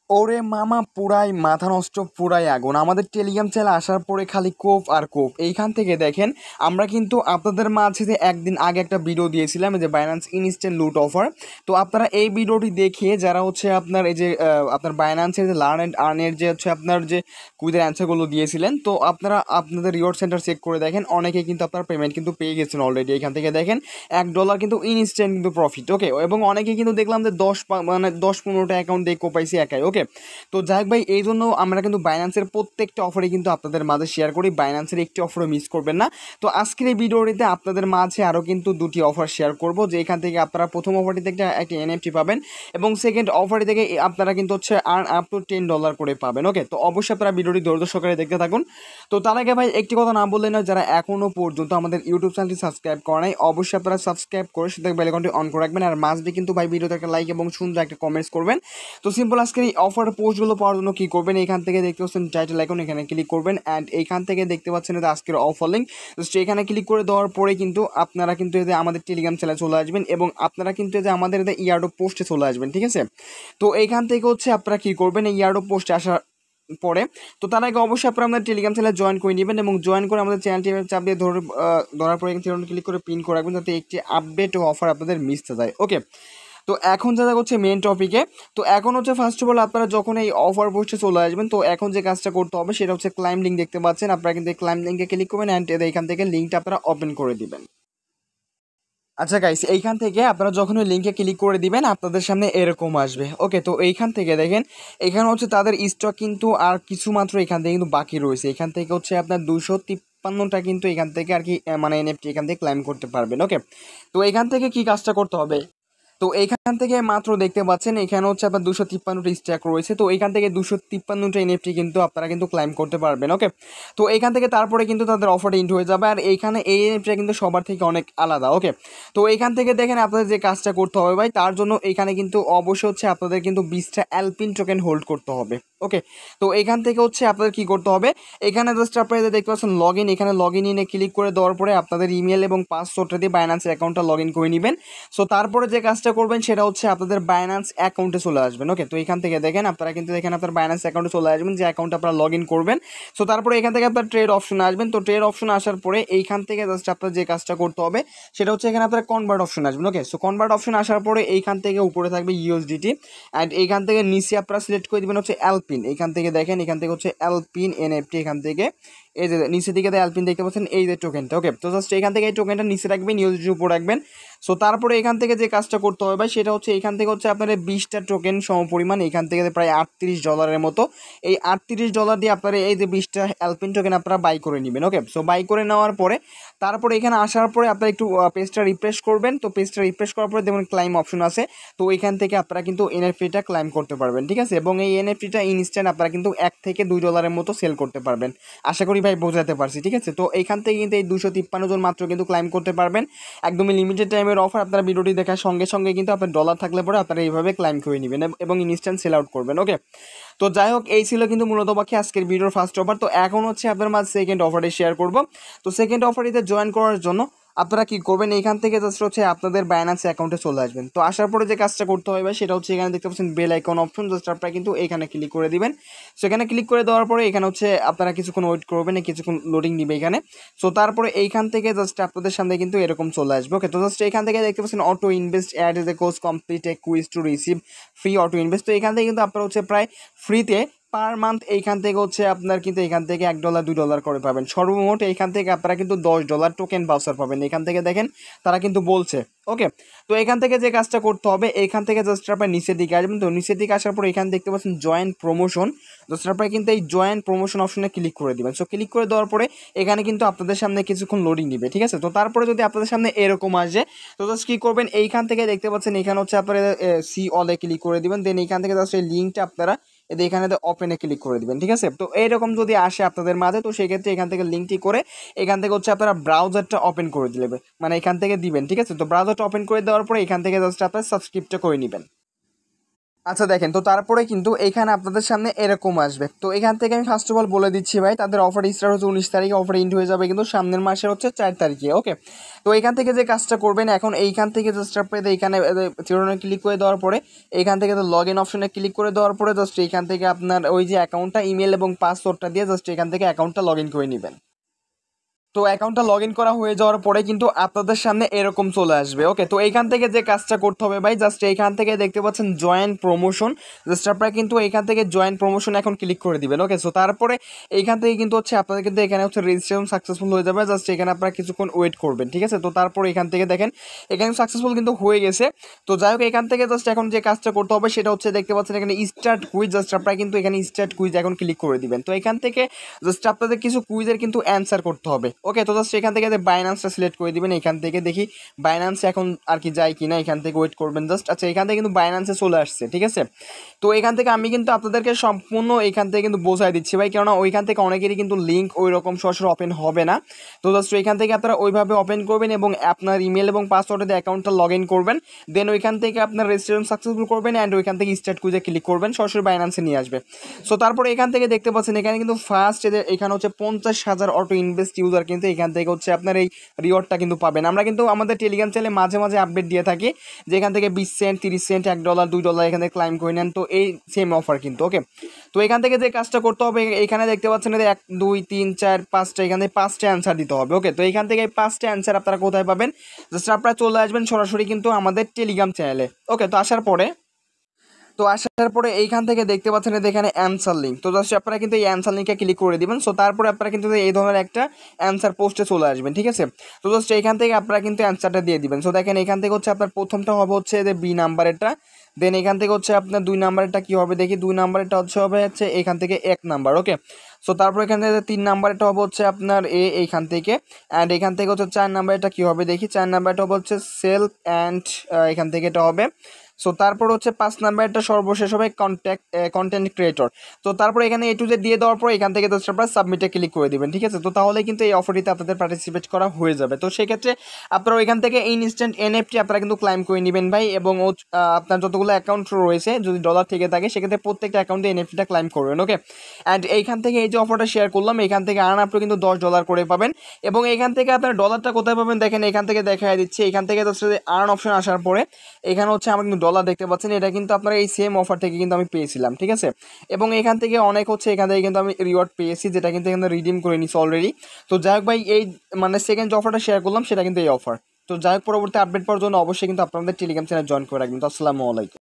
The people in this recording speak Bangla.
ওরে মামা পুরাই মাথা নষ্ট, পুরাই আগুন। আমাদের টেলিগ্রাম চ্যানেল আসার পরে খালি কোপ আর কোপ। এইখান থেকে দেখেন আমরা কিন্তু আপনাদের মাঝে যে একদিন আগে একটা ভিডিও দিয়েছিলাম যে বাইন্যান্স ইনস্ট্যান্ট লুট অফার। তো আপনারা এই ভিডিওটি দেখে যারা হচ্ছে আপনার এই যে আপনার বাইন্যান্সের যে লার্ন অ্যান্ড আর্নের যে হচ্ছে আপনার যে কুইজের অ্যান্সারগুলো দিয়েছিলেন, তো আপনারা আপনাদের রিওয়ার্ড সেন্টার চেক করে দেখেন, অনেকে কিন্তু আপনার পেমেন্ট কিন্তু পেয়ে গেছেন অলরেডি। এখান থেকে দেখেন $1 কিন্তু ইনস্ট্যান্ট কিন্তু প্রফিট। ওকে, এবং অনেকে কিন্তু দেখলাম যে 10-15টা অ্যাকাউন্ট দিয়ে কোপাইছি একাই। ওকে, তো যাই হোক ভাই, এই জন্য আমরা কিন্তু বাইন্যান্সের প্রত্যেকটা অফারে কিন্তু আপনাদের মাঝে শেয়ার করি। বাইন্যান্সের একটি অফারও মিস করবেন না। তো আজকের এই ভিডিওটিতে আপনাদের মাঝে আরও কিন্তু দুটি অফার শেয়ার করব, যে এখান থেকে আপনারা প্রথম অফারটি থেকে একটি এনএফটি পাবেন এবং সেকেন্ড অফারটি থেকে আপনারা কিন্তু হচ্ছে আর্ন আপ টু $10 করে পাবেন। ওকে, তো অবশ্যই আপনারা ভিডিওটি ধৈর্য সহকারে দেখতে থাকুন। তো তার আগে ভাই একটি কথা না বললেই নয়, যারা এখনও পর্যন্ত আমাদের ইউটিউব চ্যানেলটি সাবস্ক্রাইব করে নাই, অবশ্যই আপনারা সাবস্ক্রাইব করে সাথে বেল আইকনটি অন করে রাখবেন। আর মাস্টবি কিন্তু ভাই ভিডিওতে একটা লাইক এবং সুন্দর একটা কমেন্টস করবেন। তো সিম্পল আজকের এই অফার পোস্টগুলো পাওয়ার জন্য কী করবেন, এখান থেকে দেখতে পাচ্ছেন টাইটেল আইকন, এখানে ক্লিক করবেন। অ্যান্ড এইখান থেকে দেখতে পাচ্ছেন যে আজকের অফার লিঙ্ক, জাস্ট এখানে ক্লিক করে দেওয়ার পরে কিন্তু আপনারা কিন্তু এতে আমাদের টেলিগ্রাম চ্যানেলে চলে আসবেন এবং আপনারা কিন্তু যে আমাদের এতে ইয়ার্ডো পোস্টে চলে আসবেন। ঠিক আছে, তো এইখান থেকে হচ্ছে আপনারা কী করবেন, এই ইয়ার্ডো পোস্টে আসার পরে তো তার আগে অবশ্যই আপনারা আমাদের টেলিগ্রাম চ্যানেলে জয়েন করে নেবেন এবং জয়েন করে আমাদের চ্যানেলটি চাপ দিয়ে ধরার পরে এখানে ক্লিক করে পিন করে রাখবেন, যাতে একটি আপডেট ও অফার আপনাদের মিস না যায়। ওকে, তো এখন যা হচ্ছে মেন টপিকে। তো এখন হচ্ছে ফার্স্ট অফ অল আপনারা যখন এই অফার পোস্টে চলে আসবেন, তো এখন যে কাজটা করতে হবে সেটা হচ্ছে ক্লাইম লিঙ্ক দেখতে পাচ্ছেন, আপনারা কিন্তু এই ক্লাইম লিঙ্কে ক্লিক করবেন অ্যান্ড এখান থেকে লিঙ্কটা আপনারা ওপেন করে দিবেন। আচ্ছা গাইস, এইখান থেকে আপনারা যখন ওই লিঙ্কে ক্লিক করে দিবেন আপনাদের সামনে এরকম আসবে। ওকে, তো এইখান থেকে দেখেন এখানে হচ্ছে তাদের স্টক কিন্তু আর কিছু মাত্র এখান থেকে কিন্তু বাকি রয়েছে। এখান থেকে হচ্ছে আপনার 253টা কিন্তু এখান থেকে আর কি মানে এনএফটি এখান থেকে ক্লাইম করতে পারবেন। ওকে, তো এখান থেকে কি কাজটা করতে হবে, তো এইখান থেকে মাত্র দেখতে পাচ্ছেন এখানে হচ্ছে আপনার 253টা স্ট্যাক রয়েছে। তো এইখান থেকে 253টা এনএফটি কিন্তু আপনারা কিন্তু ক্লাইম করতে পারবেন। ওকে, তো এইখান থেকে তারপরে কিন্তু তাদের অফারটা ইন্ট হয়ে যাবে। আর এইখানে এই এনএফটিটা কিন্তু সবার থেকে অনেক আলাদা। ওকে, তো এইখান থেকে দেখেন আপনাদের যে কাজটা করতে হবে ভাই, তার জন্য এখানে কিন্তু অবশ্যই হচ্ছে আপনাদের কিন্তু 20টা অ্যালপিন টোকেন হোল্ড করতে হবে। ওকে, তো এখান থেকে হচ্ছে আপনাদের কি করতে হবে, এখানে জাস্ট আপনারা দেখতে পাচ্ছেন লগ ইন, এখানে লগ ইনে ক্লিক করে দেওয়ার পরে আপনাদের ইমেল এবং পাসওয়ার্ডটা দিয়ে বাইন্যান্স অ্যাকাউন্টটা লগ ইন করে নেবেন। সো তারপরে যে কাজটা করবেন সেটা হচ্ছে আপনাদের বাইন্যান্স অ্যাকাউন্টে চলে আসবেন। ওকে, তো এখান থেকে দেখেন আপনারা কিন্তু এখানে আপনার বাইন্যান্স অ্যাকাউন্টে চলে আসবেন, যে অ্যাকাউন্টে আপনারা লগ ইন করবেন। সো তারপরে এখান থেকে আপনার ট্রেড অপশনে আসবেন। তো ট্রেড অপশনে আসার পরে এইখান থেকে জাস্ট আপনার যে কাজটা করতে হবে সেটা হচ্ছে এখানে আপনার কনভার্ট অপশন আসবেন। ওকে, সো কনভার্ট অপশন আসার পরে এইখান থেকে উপরে থাকবে ইউএসডিটি অ্যান্ড এইখান থেকে নিচে আপনারা সিলেক্ট করে দেবেন হচ্ছে অ্যালপিন। এইখান থেকে দেখেন এখান থেকে হচ্ছে অ্যালপিন এনএফটি, এখান থেকে এই যে নিচের দিকে অ্যালপিন দেখতে পাচ্ছেন, এই যে টোকেনটা। ওকে, তো জাস্ট এখান থেকে এই টোকেনটা নিচে রাখবেন, ইউএসডিটির উপর রাখবেন। সো তারপরে এখান থেকে যে কাজটা করতে হবে ভাই সেটা হচ্ছে এখান থেকে হচ্ছে আপনার 20টা টোকেন সমপরিমাণ, এখান থেকে প্রায় $38 মতো, এই $38 দিয়ে আপনারা এই যে 20টা অ্যালপিন টোকেন আপনারা বাই করে নেবেন। ওকে, সো বাই করে নেওয়ার পরে তারপরে এখানে আসার পরে আপনারা একটু পেজটা রিফ্রেশ করবেন। তো পেজটা রিফ্রেশ করার পরে দেখুন ক্লাইম অপশন আছে, তো এখান থেকে আপনারা কিন্তু এনএফটিটা ক্লাইম করতে পারবেন। ঠিক আছে, এবং এই এনএফটিটা ইনস্ট্যান্ট আপনারা কিন্তু $1 থেকে $2 মতো সেল করতে পারবেন। আশা করি ভাই বোঝাতে পারছি। ঠিক আছে, তো এইখান থেকে কিন্তু এই 253 জন মাত্র কিন্তু ক্লাইম করতে পারবেন। একদমই লিমিটেড টাইমের অফার। আপনারা ভিডিওটি দেখার সঙ্গে সঙ্গে কিন্তু আপনার ডলার থাকলে পরে আপনারা এইভাবে ক্লাইম করে নেবেন এবং ইনস্ট্যান্ট সেল আউট করবেন। ওকে, তো যাই হোক, এই ছিল কিন্তু মূলত বাকি আজকের ভিডিওর ফার্স্ট অফার। তো এখন হচ্ছে আপনার মাঝে সেকেন্ড অফারটি শেয়ার করব। তো সেকেন্ড অফারটিতে জয়েন করার জন্য আপনারা কি করবেন, এইখান থেকে জাস্ট হচ্ছে আপনাদের বাইন্যান্স অ্যাকাউন্টে চলে আসবেন। তো আসার পরে যে কাজটা করতে হবে সেটা হচ্ছে এখানে দেখতে পাচ্ছেন বেল আইকন অপশন, জাস্ট আপনারা কিন্তু এখানে ক্লিক করে দিবেন। সো এখানে ক্লিক করে দেওয়ার পরে এখানে হচ্ছে আপনারা কিছুক্ষণ ওয়েট করবেন, কিছুক্ষণ লোডিং দিবে এখানে। সো তারপরে এইখান থেকে জাস্ট আপনাদের সামনে কিন্তু এরকম চলে আসবে। ওকে, তো জাস্ট এখান থেকে দেখতে পাচ্ছেন auto invest add is a course complete a quiz to receive free auto invest. তো এখান থেকে কিন্তু আপনারা হচ্ছে প্রায় ফ্রিতে পার মান্থ এইখান থেকে হচ্ছে আপনার কিন্তু এখান থেকে $1 $2 করে পাবেন। সর্বমোট এইখান থেকে আপনারা কিন্তু $10 টোকেন বাউচার পাবেন। এখান থেকে দেখেন তারা কিন্তু বলছে। ওকে, তো এখান থেকে যে কাজটা করতে হবে এইখান থেকে জাস্ট আপনার নিচের দিকে আসবেন। তো নিচের দিকে আসার পর এখানে দেখতে পাচ্ছেন জয়েন প্রমোশন, জাস্ট আপনারা কিন্তু এই জয়েন প্রমোশন অপশনে ক্লিক করে দেবেন। সো ক্লিক করে দেওয়ার পরে এখানে কিন্তু আপনাদের সামনে কিছুক্ষণ লোডিং নিবে। ঠিক আছে, তো তারপরে যদি আপনাদের সামনে এরকম আসে তো জাস্ট কী করবেন, এইখান থেকে দেখতে পাচ্ছেন এখানে হচ্ছে আপনারা সি অলে ক্লিক করে দেবেন। দেন এইখান থেকে জাস্ট এই লিঙ্কটা আপনারা এখানে ওপেনে ক্লিক করে দিবেন। ঠিক আছে, তো এইরকম যদি আসে আপনাদের মাঝে তো সেক্ষেত্রে এখান থেকে লিঙ্কটি করে এখান থেকে হচ্ছে আপনারা ব্রাউজারটা ওপেন করে দিলে মানে এখান থেকে দিবেন। ঠিক আছে, তো ব্রাউজারটা ওপেন করে দেওয়ার পরে এখান থেকে জাস্ট আপনারা সাবস্ক্রিপ্টটা করে নেবেন। আচ্ছা দেখেন, তো তারপরে কিন্তু এখানে আপনাদের সামনে এরকম আসবে। তো এখান থেকে আমি ফার্স্ট অফ অল বলে দিচ্ছি ভাই, তাদের অফার স্টার্ট হচ্ছে 19 তারিখে, অফার এন্ড হয়ে যাবে কিন্তু সামনের মাসের হচ্ছে 4 তারিখে। ওকে, তো এখান থেকে যে কাজটা করবেন, এখন এইখান থেকে জাস্ট আপনাদের এইখানে থিওরনে ক্লিক করে দেওয়ার পরে এখান থেকে লগ ইন অপশনে ক্লিক করে দেওয়ার পরে জাস্ট এইখান থেকে আপনার ওই যে অ্যাকাউন্টটা, ইমেল এবং পাসওয়ার্ডটা দিয়ে জাস্ট এখান থেকে অ্যাকাউন্টটা লগ ইন করে নেবেন। তো অ্যাকাউন্টটা লগ ইন করা হয়ে যাওয়ার পরে কিন্তু আপনাদের সামনে এরকম চলে আসবে। ওকে, তো এইখান থেকে যে কাজটা করতে হবে ভাই, জাস্ট এইখান থেকে দেখতে পাচ্ছেন জয়েন প্রমোশন, জাস্ট আপনারা কিন্তু এইখান থেকে জয়েন প্রমোশন এখন ক্লিক করে দিবেন। ওকে, সো তারপরে এইখান থেকে কিন্তু হচ্ছে আপনাদের কিন্তু এখানে হচ্ছে রেজিস্ট্রেশন সাকসেসফুল হয়ে যাবে। জাস্ট এখানে আপনারা কিছুক্ষণ ওয়েট করবেন, ঠিক আছে। তো তারপরে এখান থেকে দেখেন এখানে সাকসেসফুল কিন্তু হয়ে গেছে। তো যাই হোক, এখান থেকে জাস্ট এখন যে কাজটা করতে হবে সেটা হচ্ছে দেখতে পাচ্ছেন এখানে স্টার্ট কুইজ, জাস্ট আপনারা কিন্তু এখানে স্টার্ট কুইজ এখন ক্লিক করে দিবেন। তো এখান থেকে জাস্ট আপনাদের কিছু কুইজের কিন্তু অ্যান্সার করতে হবে। ওকে, তো জাস্ট এখান থেকে বাইন্যান্সটা সিলেক্ট করে দিবেন। এখান থেকে দেখি বাইন্যান্সে এখন আর কি যায় কিনা, এখান থেকে ওয়েট করবেন জাস্ট। আচ্ছা, এখান থেকে কিন্তু বাইন্যান্সে চলে আসছে, ঠিক আছে। তো এখান থেকে আমি কিন্তু আপনাদেরকে সম্পূর্ণ এখান থেকে কিন্তু বোঝাই দিচ্ছি ভাই, কেননা ওইখান থেকে অনেকেরই কিন্তু লিঙ্ক ওই রকম সরাসরি ওপেন হবে না। তো জাস্ট এখান থেকে আপনারা ওইভাবে ওপেন করবেন এবং আপনার ইমেল এবং পাসওয়ার্ডে দিয়ে অ্যাকাউন্টটা লগ ইন করবেন। দেন ওইখান থেকে আপনার রেজিস্ট্রেশন সাকসেসফুল করবেন অ্যান্ড ওইখান থেকে স্টার্ট কুইজে ক্লিক করবেন, সরাসরি বাইন্যান্সে নিয়ে আসবে। সো তারপরে এখান থেকে দেখতে পাচ্ছেন এখানে কিন্তু ফার্স্ট এখানে হচ্ছে 50,000 অটো ইনভেস্ট ইউজার কিন্তু এখান থেকে হচ্ছে আপনার এই রিওয়ার্ডটা কিন্তু পাবেন। আমরা কিন্তু আমাদের টেলিগ্রাম চ্যানেলে মাঝে মাঝে আপডেট দিয়ে থাকি যে এখান থেকে 20 সেন্ট, 30 সেন্ট, $1, $2 এখান থেকে ক্লাইম করে নেন। তো এই সেম অফার কিন্তু। ওকে, তো এখান থেকে যে কাজটা করতে হবে, এখানে দেখতে পাচ্ছেন 1 2 3 4 5টা, এখান থেকে 5টা অ্যান্সার দিতে হবে। ওকে, তো এখান থেকে এই 5টা অ্যান্সার আপনারা কোথায় পাবেন, জাস্ট আপনারা চলে আসবেন সরাসরি কিন্তু আমাদের টেলিগ্রাম চ্যানেলে। ওকে, তো আসার পরে এইখান থেকে দেখতে পাচ্ছেন এখানে অ্যান্সার লিঙ্ক। তো জাস্ট আপনারা কিন্তু এই অ্যান্সার লিঙ্কে ক্লিক করে দিবেন। সো তারপরে আপনারা কিন্তু এই ধরনের একটা অ্যান্সার পোস্টে চলে আসবেন, ঠিক আছে। তো জাস্ট এইখান থেকে আপনারা কিন্তু অ্যান্সারটা দিয়ে দিবেন। সো দেখেন এখান থেকে হচ্ছে আপনার প্রথমটা হবে হচ্ছে যে বি নাম্বারেরটা, দেন এখান থেকে হচ্ছে আপনার 2 নাম্বারেরটা কী হবে দেখি, 2 নাম্বারেরটা হচ্ছে এখান থেকে 1 নাম্বার। ওকে, সো তারপর এখান থেকে 3 নাম্বারটা হবে হচ্ছে আপনার এইখান থেকে, অ্যান্ড এখান থেকে হচ্ছে 4 নাম্বারটা কী হবে দেখি, 4 নাম্বারটা হবে হচ্ছে সেলফ অ্যান্ড এখান থেকে এটা হবে। সো তারপর হচ্ছে 5 নাম্বারটা সর্বশেষ হবে কন্টেন্ট ক্রিয়েটর। তো তারপর এখানে এ টু জেড দিয়ে দেওয়ার পর এখান থেকে জাস্ট আপনারা সাবমিটে ক্লিক করে দিবেন, ঠিক আছে। তো তাহলে কিন্তু এই অফারটিতে আপনাদের পার্টিসিপেট করা হয়ে যাবে। তো সেক্ষেত্রে আপনারা এখান থেকে ইনস্ট্যান্ট এনএফটি আপনারা কিন্তু ক্লাইম করে নেবেন ভাই, এবং আপনার যতগুলো অ্যাকাউন্ট রয়েছে যদি ডলার থেকে থাকে সেক্ষেত্রে প্রত্যেকটা অ্যাকাউন্টে এনএফটিটা ক্লাইম করবেন। ওকে, অ্যান্ড এইখান থেকে এই যে অফারটা শেয়ার করলাম এখান থেকে আর্ন আপনি কিন্তু $10 করে পাবেন। এবং এখান থেকে আপনার ডলারটা কোথায় পাবেন দেখেন, এখান থেকে দেখা দিচ্ছে, এখান থেকে জাস্ট আর্ন অপশন আসার পরে এখানে হচ্ছে আমার কিন্তু ডলার দেখতে পাচ্ছেন, এটা কিন্তু আপনারা এই সেম অফার থেকে কিন্তু আমি পেয়েছিলাম, ঠিক আছে। এবং এখান থেকে অনেক হচ্ছে এখান থেকে কিন্তু আমি রিওয়ার্ড পেয়েছি, যেটা কিন্তু এখানে রিডিম করে নিচ্ছি অলরেডি। তো যাই হোক ভাই, এই মানে সেকেন্ড যে অফারটা শেয়ার করলাম সেটা কিন্তু এই অফার। তো যাই হোক, পরবর্তী আপডেট পাওয়ার জন্য অবশ্যই কিন্তু আপনাদের টেলিগ্রাম চ্যানেল জয়েন করে রাখবেন। তো আসসালামু আলাইকুম।